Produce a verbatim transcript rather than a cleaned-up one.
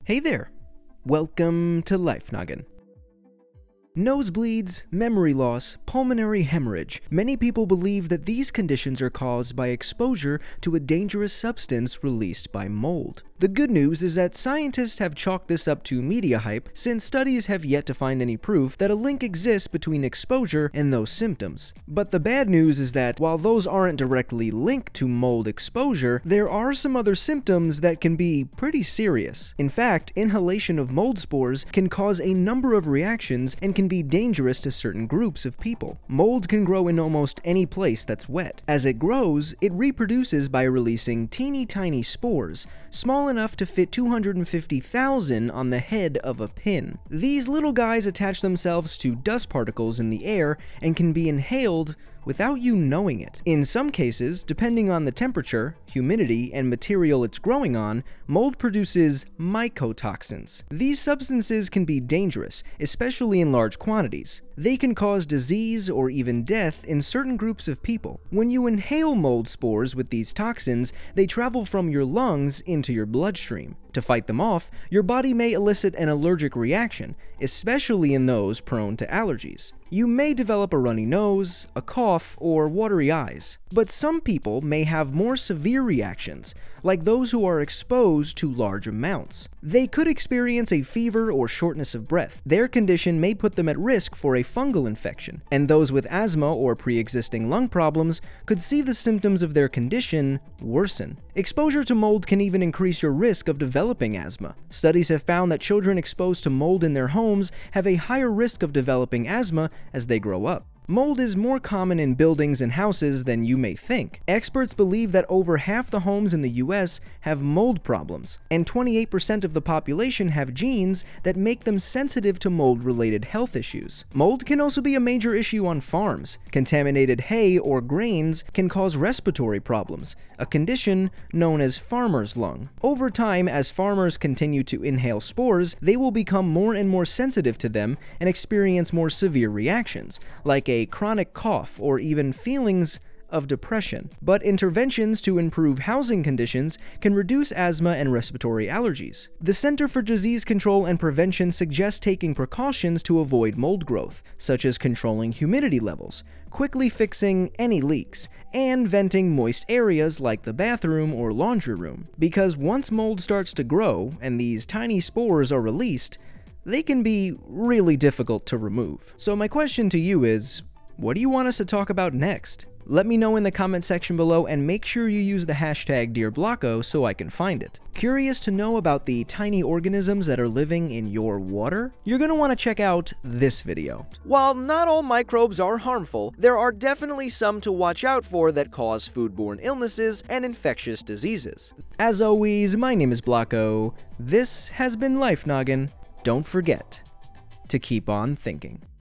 Hey there! Welcome to Life Noggin. Nosebleeds, memory loss, pulmonary hemorrhage. Many people believe that these conditions are caused by exposure to a dangerous substance released by mold. The good news is that scientists have chalked this up to media hype, since studies have yet to find any proof that a link exists between exposure and those symptoms. But the bad news is that while those aren't directly linked to mold exposure, there are some other symptoms that can be pretty serious. In fact, inhalation of mold spores can cause a number of reactions and can be dangerous to certain groups of people. Mold can grow in almost any place that's wet. As it grows, it reproduces by releasing teeny tiny spores, small enough to fit two hundred fifty thousand on the head of a pin. These little guys attach themselves to dust particles in the air and can be inhaled without you knowing it. In some cases, depending on the temperature, humidity, and material it's growing on, mold produces mycotoxins. These substances can be dangerous, especially in large quantities. They can cause disease or even death in certain groups of people. When you inhale mold spores with these toxins, they travel from your lungs into your bloodstream. To fight them off, your body may elicit an allergic reaction, especially in those prone to allergies. You may develop a runny nose, a cough, or watery eyes. But some people may have more severe reactions, like those who are exposed to large amounts. They could experience a fever or shortness of breath. Their condition may put them at risk for a fungal infection, and those with asthma or pre-existing lung problems could see the symptoms of their condition worsen. Exposure to mold can even increase your risk of developing asthma. Studies have found that children exposed to mold in their homes have a higher risk of developing asthma as they grow up. Mold is more common in buildings and houses than you may think. Experts believe that over half the homes in the U S have mold problems, and twenty-eight percent of the population have genes that make them sensitive to mold-related health issues. Mold can also be a major issue on farms. Contaminated hay or grains can cause respiratory problems, a condition known as farmer's lung. Over time, as farmers continue to inhale spores, they will become more and more sensitive to them and experience more severe reactions, like a chronic cough or even feelings of depression. But interventions to improve housing conditions can reduce asthma and respiratory allergies. The Center for Disease Control and Prevention suggests taking precautions to avoid mold growth, such as controlling humidity levels, quickly fixing any leaks, and venting moist areas like the bathroom or laundry room. Because once mold starts to grow and these tiny spores are released, they can be really difficult to remove. So my question to you is, what do you want us to talk about next? Let me know in the comment section below, and make sure you use the hashtag DearBlocko so I can find it. Curious to know about the tiny organisms that are living in your water? You're gonna want to check out this video. While not all microbes are harmful, there are definitely some to watch out for that cause foodborne illnesses and infectious diseases. As always, my name is Blocko. This has been Life Noggin. Don't forget to keep on thinking.